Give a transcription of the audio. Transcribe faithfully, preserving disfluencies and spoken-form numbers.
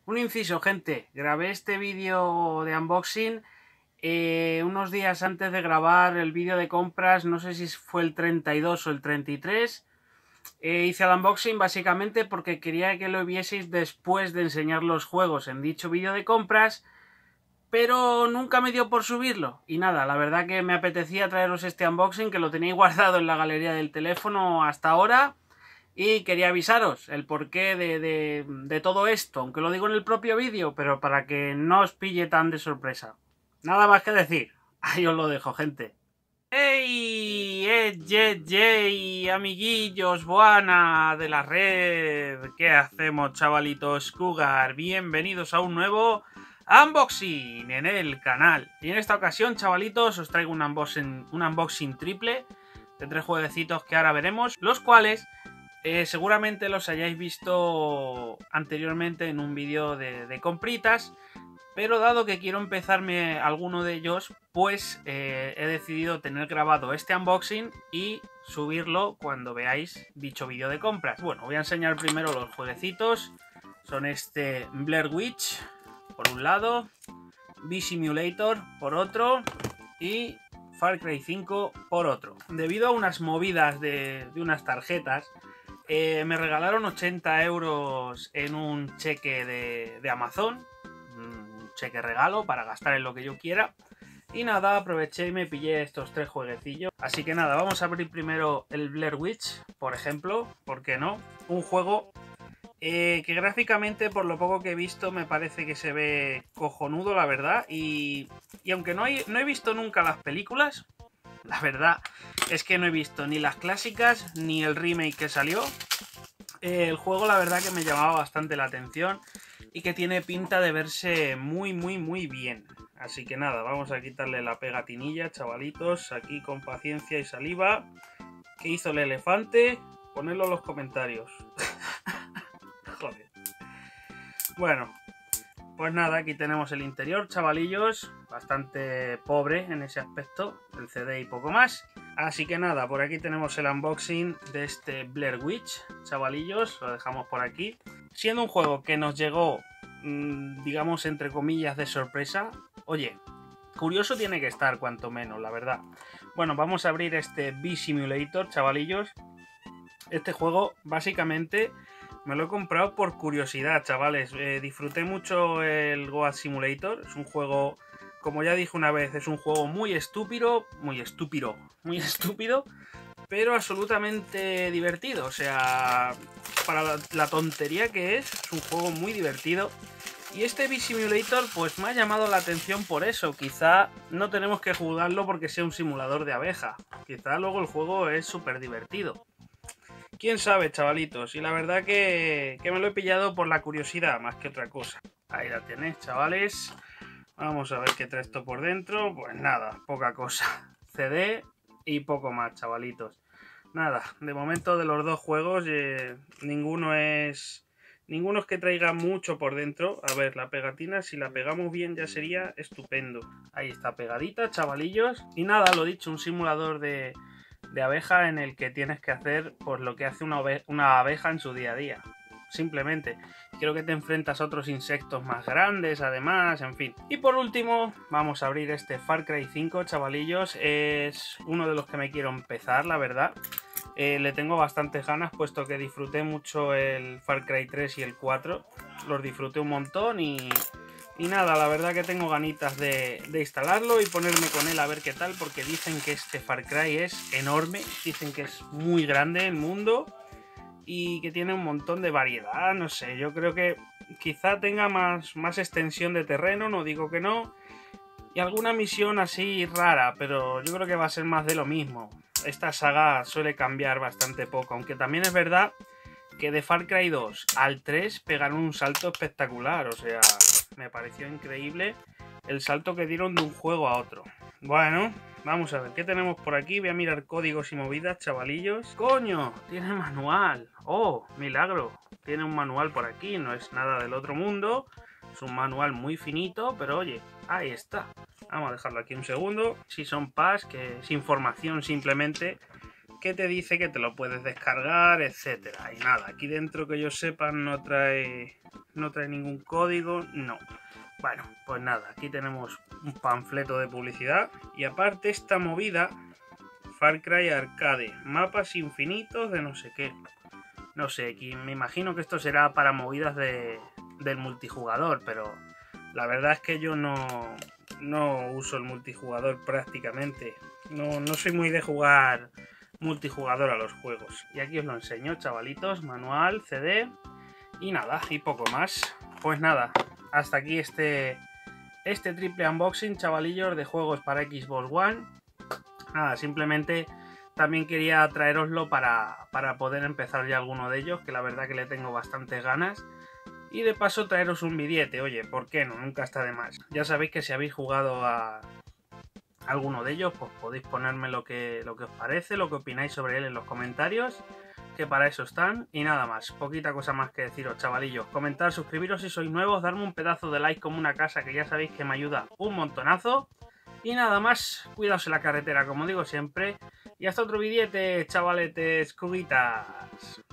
Un inciso, gente. Grabé este vídeo de unboxing eh, unos días antes de grabar el vídeo de compras. No sé si fue el treinta y dos o el treinta y tres. Eh, hice el unboxing básicamente porque quería que lo vieseis después de enseñar los juegos en dicho vídeo de compras, pero nunca me dio por subirlo. Y nada, la verdad que me apetecía traeros este unboxing, que lo tenéis guardado en la galería del teléfono hasta ahora. Y quería avisaros el porqué de, de, de todo esto, aunque lo digo en el propio vídeo, pero para que no os pille tan de sorpresa. Nada más que decir. Ahí os lo dejo, gente. ¡Hey! ¡Eh, ye, ye! Amiguillos, buena de la red. ¿Qué hacemos, chavalitos Cougar? Bienvenidos a un nuevo unboxing en el canal. Y en esta ocasión, chavalitos, os traigo un unboxing, un unboxing triple de tres jueguecitos que ahora veremos, los cuales Eh, seguramente los hayáis visto anteriormente en un vídeo de, de compritas, pero dado que quiero empezarme alguno de ellos, pues eh, he decidido tener grabado este unboxing y subirlo cuando veáis dicho vídeo de compras. Bueno, voy a enseñar primero los jueguecitos. Son este Blair Witch por un lado, Bee Simulator por otro y Far Cry cinco por otro. Debido a unas movidas de, de unas tarjetas, Eh, me regalaron ochenta euros en un cheque de, de Amazon, un cheque regalo para gastar en lo que yo quiera. Y nada, aproveché y me pillé estos tres jueguecillos. Así que nada, vamos a abrir primero el Blair Witch, por ejemplo, ¿por qué no? Un juego eh, que gráficamente, por lo poco que he visto, me parece que se ve cojonudo, la verdad. Y, y aunque no, hay, no he visto nunca las películas, la verdad es que no he visto ni las clásicas ni el remake que salió. Eh, el juego la verdad que me llamaba bastante la atención y que tiene pinta de verse muy muy muy bien. Así que nada, vamos a quitarle la pegatinilla, chavalitos, aquí con paciencia y saliva. ¿Qué hizo el elefante? Ponedlo en los comentarios. Joder. Bueno, pues nada, aquí tenemos el interior, chavalillos, bastante pobre en ese aspecto, el C D y poco más. Así que nada, por aquí tenemos el unboxing de este Blair Witch, chavalillos, lo dejamos por aquí. Siendo un juego que nos llegó, mmm, digamos, entre comillas, de sorpresa, oye, curioso tiene que estar, cuanto menos, la verdad. Bueno, vamos a abrir este Bee Simulator, chavalillos. Este juego, básicamente, me lo he comprado por curiosidad, chavales. Eh, disfruté mucho el Goat Simulator. Es un juego, como ya dije una vez, es un juego muy estúpido, muy estúpido, muy estúpido, pero absolutamente divertido. O sea, para la, la tontería que es, es un juego muy divertido. Y este Bee Simulator, pues me ha llamado la atención por eso. Quizá no tenemos que jugarlo porque sea un simulador de abeja. Quizá luego el juego es súper divertido. Quién sabe, chavalitos, y la verdad que, que me lo he pillado por la curiosidad más que otra cosa. Ahí la tenéis, chavales. Vamos a ver qué trae esto por dentro. Pues nada, poca cosa. C D y poco más, chavalitos. Nada, de momento de los dos juegos eh, ninguno es ninguno es que traiga mucho por dentro. A ver, la pegatina, si la pegamos bien ya sería estupendo. Ahí está pegadita, chavalillos. Y nada, lo dicho, un simulador de... de abeja en el que tienes que hacer pues lo que hace una, una abeja en su día a día, simplemente. Creo que te enfrentas a otros insectos más grandes además, en fin. Y por último vamos a abrir este Far Cry cinco, chavalillos. Es uno de los que me quiero empezar, la verdad. Eh, le tengo bastantes ganas, puesto que disfruté mucho el Far Cry tres y el cuatro. Los disfruté un montón y... Y nada, la verdad que tengo ganitas de, de instalarlo y ponerme con él a ver qué tal, porque dicen que este Far Cry es enorme, dicen que es muy grande el mundo y que tiene un montón de variedad, no sé, yo creo que quizá tenga más, más extensión de terreno, no digo que no, y alguna misión así rara, pero yo creo que va a ser más de lo mismo. Esta saga suele cambiar bastante poco, aunque también es verdad que de Far Cry dos al tres pegaron un salto espectacular, o sea... me pareció increíble el salto que dieron de un juego a otro. Bueno, vamos a ver, ¿qué tenemos por aquí? Voy a mirar códigos y movidas, chavalillos. ¡Coño! Tiene manual. ¡Oh! Milagro. Tiene un manual por aquí, no es nada del otro mundo. Es un manual muy finito, pero oye, ahí está. Vamos a dejarlo aquí un segundo. Season Pass, que es información simplemente que te dice que te lo puedes descargar, etcétera. Y nada, aquí dentro que yo sepa no trae, no trae ningún código, no. Bueno, pues nada, aquí tenemos un panfleto de publicidad y aparte esta movida, Far Cry Arcade, mapas infinitos de no sé qué. No sé, aquí me imagino que esto será para movidas de, del multijugador, pero la verdad es que yo no, no uso el multijugador prácticamente. No, no soy muy de jugar multijugador a los juegos. Y aquí os lo enseño, chavalitos, manual, C D y nada, y poco más. Pues nada, hasta aquí este, este triple unboxing, chavalillos, de juegos para Xbox One. Nada, simplemente también quería traeroslo para, para poder empezar ya alguno de ellos, que la verdad que le tengo bastantes ganas. Y de paso traeros un billete, oye, ¿por qué no? Nunca está de más. Ya sabéis que si habéis jugado a alguno de ellos, pues podéis ponerme lo que, lo que os parece, lo que opináis sobre él en los comentarios, que para eso están. Y nada más, poquita cosa más que deciros, chavalillos. Comentar, suscribiros si sois nuevos, darme un pedazo de like como una casa, que ya sabéis que me ayuda un montonazo. Y nada más, cuidaos en la carretera, como digo siempre. Y hasta otro billete, chavaletes, cubitas.